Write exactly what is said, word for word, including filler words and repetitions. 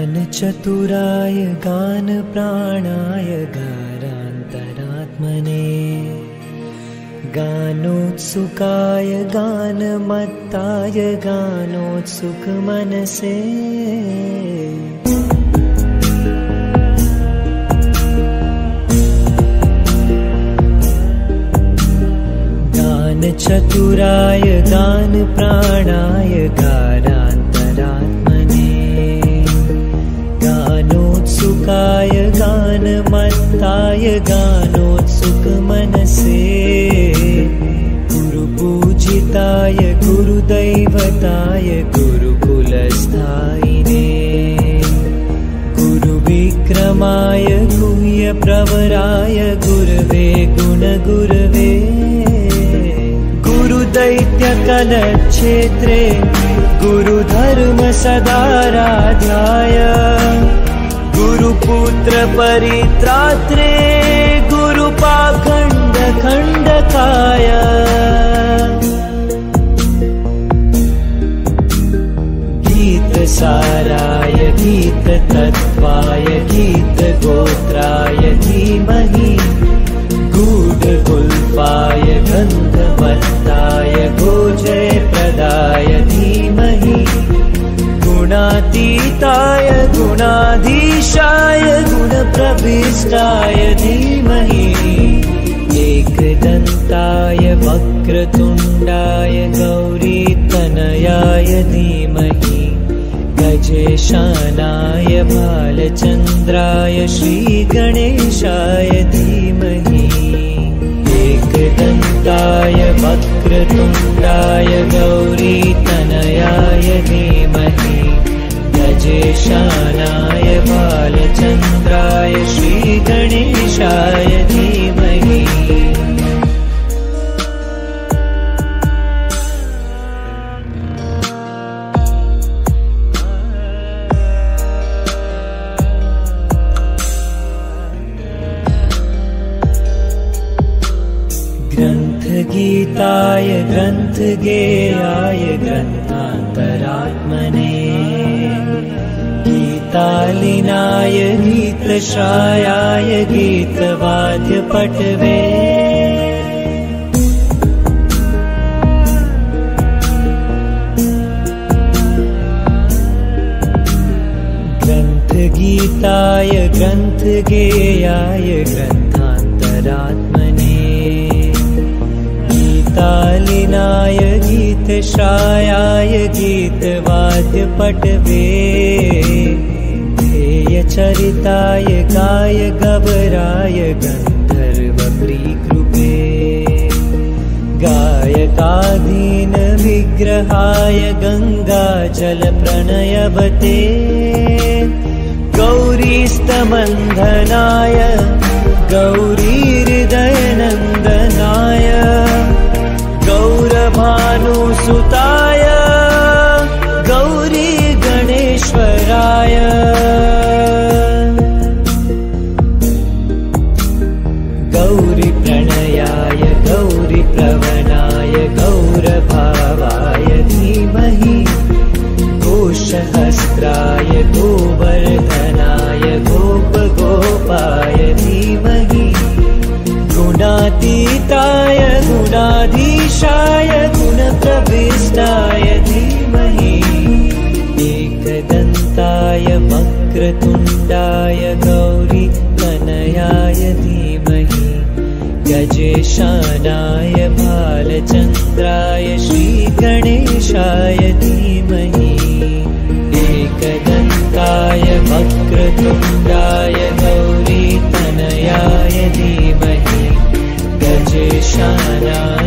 चतुराय गान प्राणाय गारान्तरात्मने गानोत्सुकाय गानमत्ताय गानोत्सुकमनसे गान चतुराय गान प्राणाय गारान्तरात्मने गानोत्सुकाय गानमत्ताय गानोत्सुकमनसे गुरुपूजिताय गुरुदैवताय गुरुकुलस्थायिने गुरुविक्रमाय गुह्यप्रवराय गुरवे गुणगुरवे गुरुदैत्यकलक्षेत्रे गुरुधर्मसदाराध्याय गुरुपुत्र परित्रात्रे गुरुपाखण्डखण्डकाय गीतसाराय गीततत्त्वाय गीतगोत्राय धीमहि गूढगुल्फाय गन्धवत्ताय गोजयप्रदाय धीमहि गुणातीताय गुणाधीशाय गुणप्रविष्टाय धीमहि एकदन्ताय वक्रतुण्डाय गौरीतनयाय धीमहि गजेशानाय बालचन्द्राय श्रीगणेशाय धीमहि एकदन्ताय वक्रतुण्डाय गौरीतनयाय धीमहि गजेशानाय बालचन्द्राय श्रीगणेशाय धीमहि ग्रन्थगीताय ग्रन्थगेयाय ग्रन्थान्तरात्मने गीतालिनाय गीतश्रायाय गीतवाद्यपटवे ग्रन्थगीताय ग्रन्थगेयाय ग्रन्थान्तरात्मने गीतालिनाय गीतश्रायाय गीतवाद्यपटवे ध्येयचरिताय गाय गवराय गन्धर्वप्रीकृपे गायकाधीन विग्रहाय गङ्गाजलप्रणयवते गौरीस्तमन्धनाय गौरीहृदयनन्दनाय गौरभानुसुताय गौरी गणेश्वराय गौरीप्रणयाय गौरीप्रवणाय गौरभावाय धीमहि घोषहस्त्राय गोवर्धनाय गोपगोपाय धीमहि गुणातीताय गुणाधीशाय गुणप्रविष्टाय धीमहि एकदन्ताय वक्रतुण्डाय गौरीतनयाय धीमहि गजेशानाय बालचन्द्राय श्रीगणेशाय धीमहि एकदन्ताय वक्रतुण्डाय गौरीतनयाय धीमहि गजेशानाय